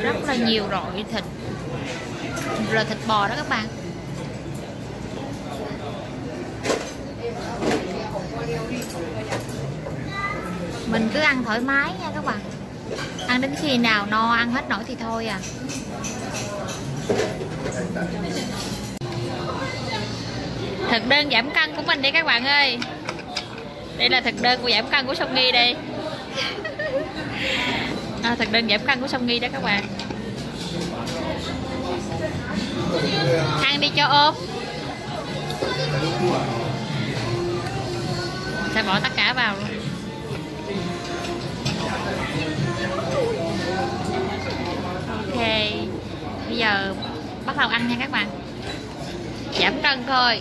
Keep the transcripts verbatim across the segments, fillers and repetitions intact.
rất là nhiều loại thịt, rồi thịt bò đó các bạn. Mình cứ ăn thoải mái nha các bạn, ăn đến khi nào no ăn hết nổi thì thôi à. Thực đơn giảm cân của mình đây các bạn ơi. Đây là thực đơn của giảm cân của Song Nghi đây. À, thực đơn giảm cân của Song Nghi đó các bạn. Ăn đi cho ốm. Sẽ bỏ tất cả vào luôn. Ok, bây giờ bắt đầu ăn nha các bạn. Giảm cân thôi.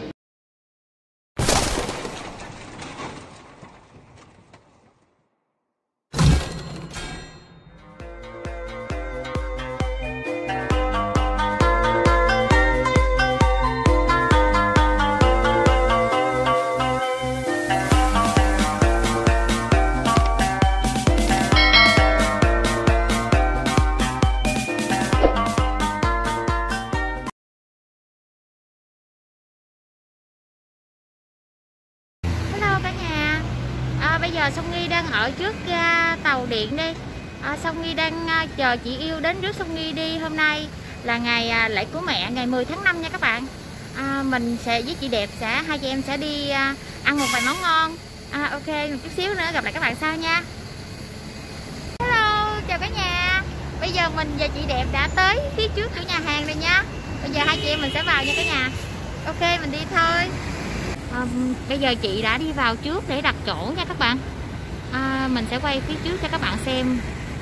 Bây giờ Song Nghi đang ở trước ga tàu điện đi. à, Song Nghi đang à, chờ chị yêu đến rước Song Nghi đi. Hôm nay là ngày à, lễ của mẹ, ngày mười tháng năm nha các bạn. à, Mình sẽ với chị Đẹp sẽ hai chị em sẽ đi à, ăn một vài món ngon. à, Ok, một chút xíu nữa gặp lại các bạn sau nha. Hello, chào cả nhà. Bây giờ mình và chị Đẹp đã tới phía trước của nhà hàng rồi nha. Bây giờ hai chị em mình sẽ vào nha cả nhà. Ok, mình đi thôi. À, bây giờ chị đã đi vào trước để đặt chỗ nha các bạn. à, Mình sẽ quay phía trước cho các bạn xem.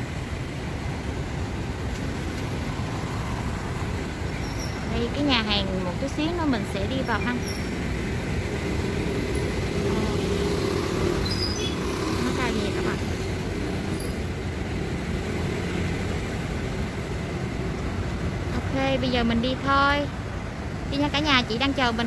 Đây cái nhà hàng, một chút xíu nữa mình sẽ đi vào ăn. Nó ra gì các bạn. Ok, bây giờ mình đi thôi. Đi nha cả nhà, chị đang chờ mình.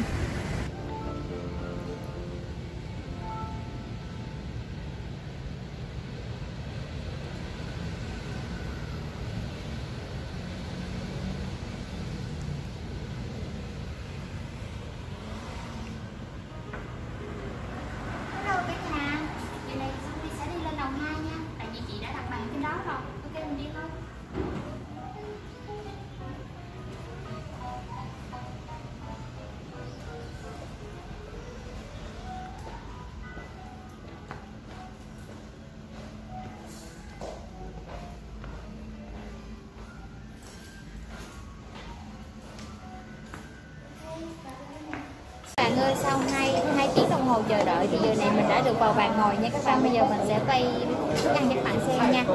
Bạn ơi, sau hai hai tiếng đồng hồ chờ đợi thì giờ này mình đã được vào bàn ngồi nha các bạn. Bây giờ mình sẽ quay thức ăn cho các bạn xem nha.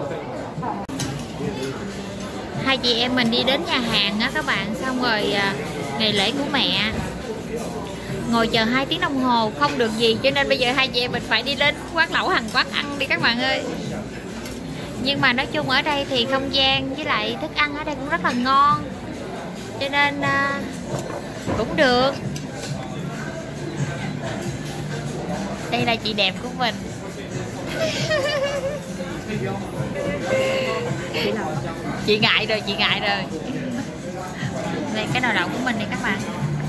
Hai chị em mình đi đến nhà hàng á các bạn, xong rồi à, ngày lễ của mẹ, ngồi chờ hai tiếng đồng hồ không được gì, cho nên bây giờ hai chị em mình phải đi đến quán lẩu Hàn Quốc ăn đi các bạn ơi. Nhưng mà nói chung ở đây thì không gian với lại thức ăn ở đây cũng rất là ngon, cho nên à, cũng được. Đây là chị Đẹp của mình. Chị ngại rồi, chị ngại rồi. Đây cái nồi đậu của mình này các bạn,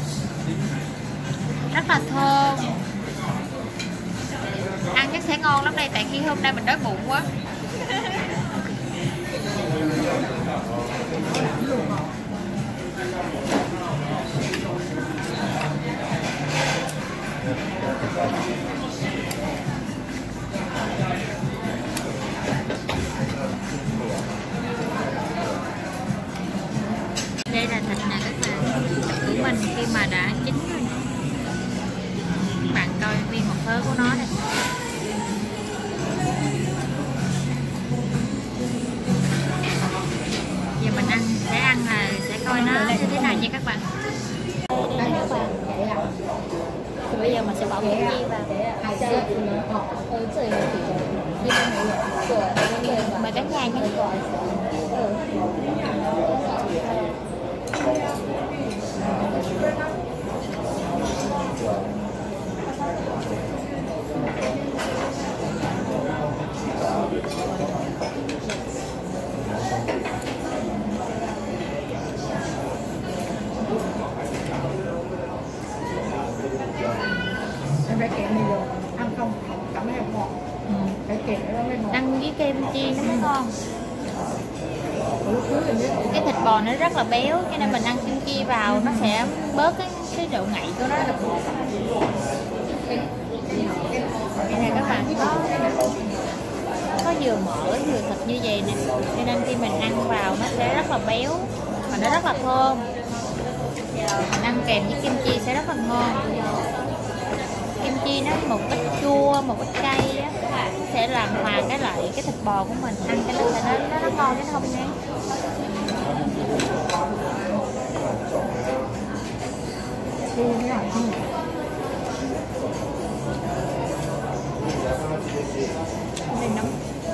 rất là thơm. Ăn chắc sẽ ngon lắm đây, tại khi hôm nay mình đói bụng quá. Đây là thịt nè các bạn, thịt của mình khi mà đã chín rồi. Các bạn coi nguyên một thớ của nó đây. Giờ mình ăn sẽ ăn là sẽ coi nó như thế nào nha các bạn. Đây các bạn. Thì bây giờ mình sẽ bỏ bún chiên vào. Mời cả nhà nhé. kem chi nó mới ngon. Cái thịt bò nó rất là béo cho nên mình ăn kim chi vào nó sẽ bớt cái cái độ ngậy của nó. Đây này các bạn, có có vừa mỡ vừa thịt như vậy nè, cho nên khi mình ăn vào nó sẽ rất là béo và nó rất là thơm. Mình ăn kèm với kim chi sẽ rất là ngon. Kim chi nó một ít chua, một ít cay á, sẽ làm hòa cái lại cái thịt bò của mình, ăn cái nó sẽ nó, nó ngon chứ không ngán. Đây nóng.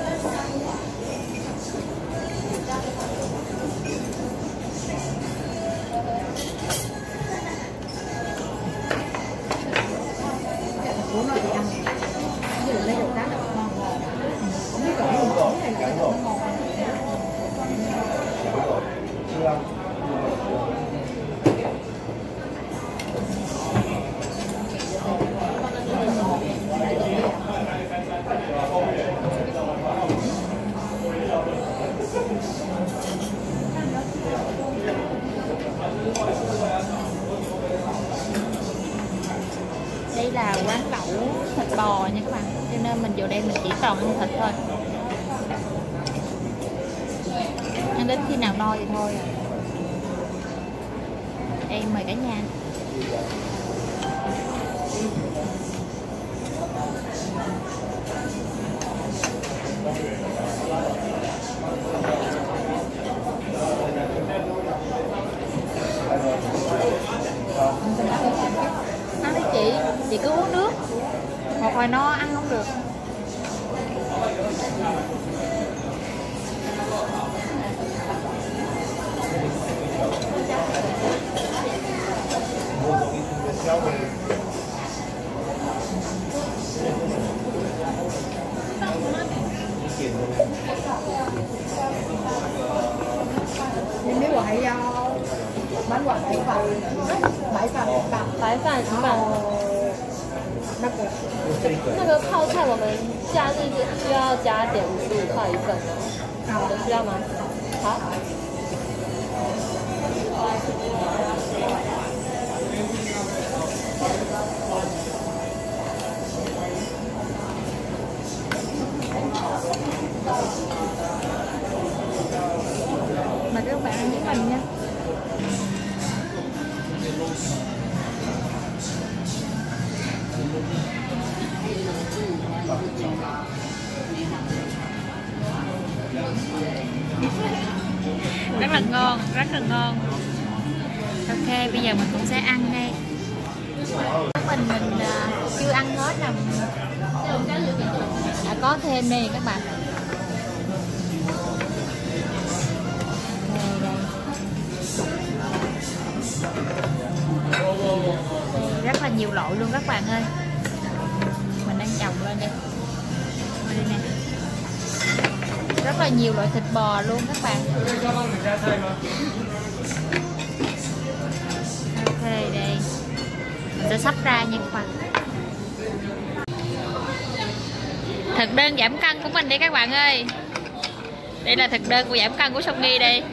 Bố nó thì ăn ví dụ lấy đồ cá là ngon, không biết gọi gì nữa này cái nó ngon. Đây là quán lẩu thịt bò nha các bạn, cho nên mình vô đây mình chỉ toàn ăn thịt thôi, ăn đến khi nào no thì thôi. Đây mời cả nhà. Ăn đi chị, chị cứ uống nước, một hồi no ăn không được. Nhưng nếu gọi bán quả白饭，白饭大， 白饭一半。 那个那个泡菜我们假日需要加点五十五块一份哦， 好有需要吗？好。 Mời các bạn ăn với mình nha. Rất là ngon, rất là ngon. Ok, bây giờ mình cũng sẽ ăn đây. Mình mình uh, chưa ăn hết nè. À, có thêm đây các bạn. Đây, đây. Rất là nhiều loại luôn các bạn ơi. Mình đang trồng lên đây. Đây nè. Rất là nhiều loại thịt bò luôn các bạn. Ok, đây mình sẽ sắp ra nha các bạn. Thực đơn giảm cân của mình đây các bạn ơi. Đây là thực đơn của giảm cân của Song Nghi đây.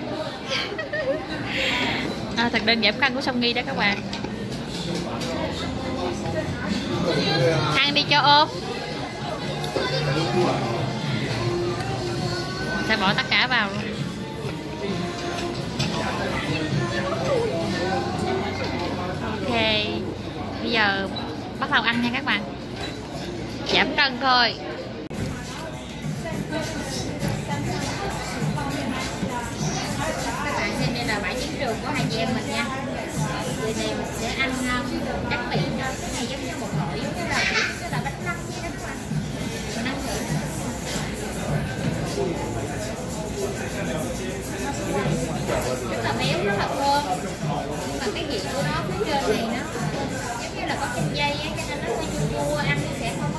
À, thực đơn giảm cân của Song Nghi đó các bạn. Ăn đi cho ôm. Sẽ bỏ tất cả vào luôn. Ok, bây giờ bắt đầu ăn nha các bạn. Giảm cân thôi. Các bạn xem đây là bãi chiến trường của hai chị em mình nha. Giờ này mình sẽ ăn tráng miệng thôi. Cái này giống như một loại giống như là cái là bánh lăng vậy đó các bạn. Mình ăn thử. Rất là béo, rất là thơm. Nhưng mà cái vị của nó phía trên này nó giống như là có chanh dây á, cho nên nó hơi chua chua, ăn nó sẽ không có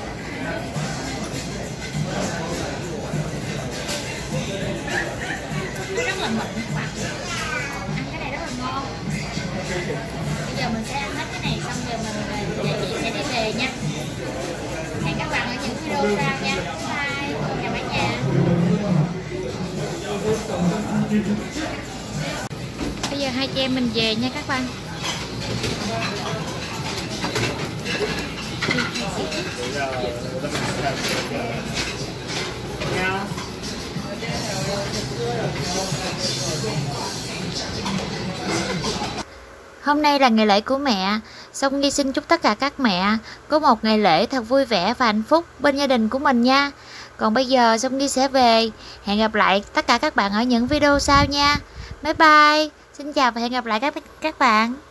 nó rất là mịn các bạn. Ăn cái này rất là ngon. Bây giờ mình sẽ ăn hết cái này xong rồi mình và chị sẽ đi về nha. Hẹn các bạn ở những video sau nha. Bye, chào cả nhà. Bây giờ hai chị em mình về nha các bạn. Hôm nay là ngày lễ của mẹ, Song Nhi xin chúc tất cả các mẹ có một ngày lễ thật vui vẻ và hạnh phúc bên gia đình của mình nha. Còn bây giờ Song Nhi sẽ về. Hẹn gặp lại tất cả các bạn ở những video sau nha. Bye bye. Xin chào và hẹn gặp lại các các bạn.